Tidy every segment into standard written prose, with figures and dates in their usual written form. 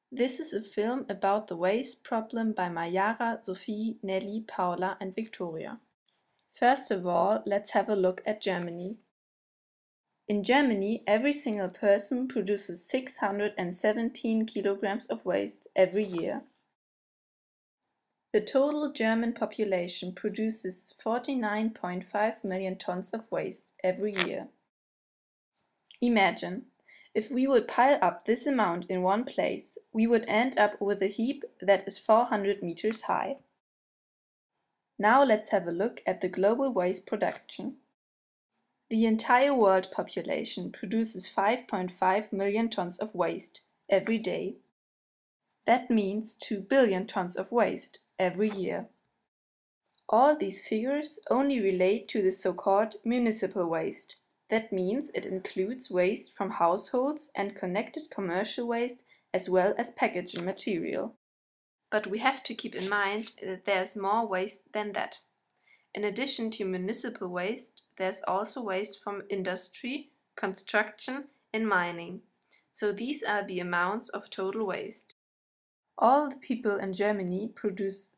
This is a film about the waste problem by Mayara, Sophie, Nelly, Paula and Victoria. First of all, let's have a look at Germany. In Germany, every single person produces 617 kilograms of waste every year. The total German population produces 49.5 million tons of waste every year. Imagine, if we would pile up this amount in one place, we would end up with a heap that is 400 meters high. Now let's have a look at the global waste production. The entire world population produces 5.5 million tons of waste every day. That means 2 billion tons of waste every year. All these figures only relate to the so-called municipal waste. That means it includes waste from households and connected commercial waste as well as packaging material. But we have to keep in mind that there's more waste than that. In addition to municipal waste, there's also waste from industry, construction and mining. So these are the amounts of total waste. All the people in Germany produce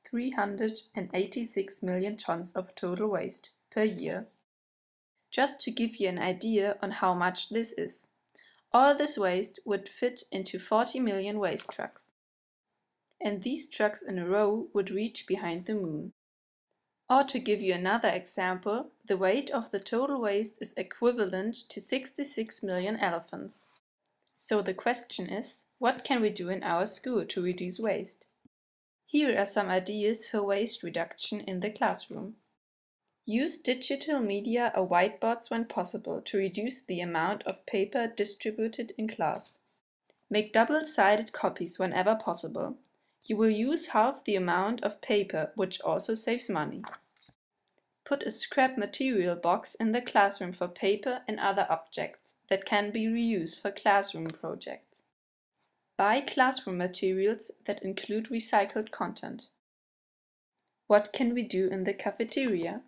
386 million tons of total waste per year. Just to give you an idea on how much this is. All this waste would fit into 40 million waste trucks. And these trucks in a row would reach behind the moon. Or to give you another example, the weight of the total waste is equivalent to 66 million elephants. So the question is, what can we do in our school to reduce waste? Here are some ideas for waste reduction in the classroom. Use digital media or whiteboards when possible to reduce the amount of paper distributed in class. Make double-sided copies whenever possible. You will use half the amount of paper, which also saves money. Put a scrap material box in the classroom for paper and other objects that can be reused for classroom projects. Buy classroom materials that include recycled content. What can we do in the cafeteria?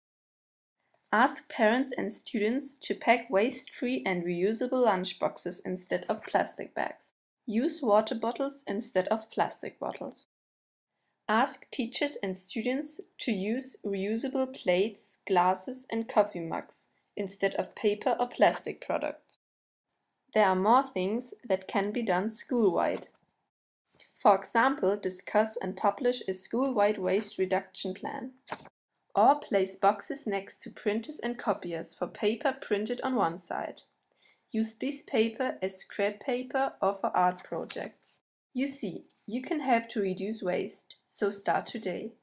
Ask parents and students to pack waste-free and reusable lunchboxes instead of plastic bags. Use water bottles instead of plastic bottles. Ask teachers and students to use reusable plates, glasses and coffee mugs instead of paper or plastic products. There are more things that can be done school-wide. For example, discuss and publish a school-wide waste reduction plan. Or place boxes next to printers and copiers for paper printed on one side. Use this paper as scrap paper or for art projects. You see, you can help to reduce waste, so start today.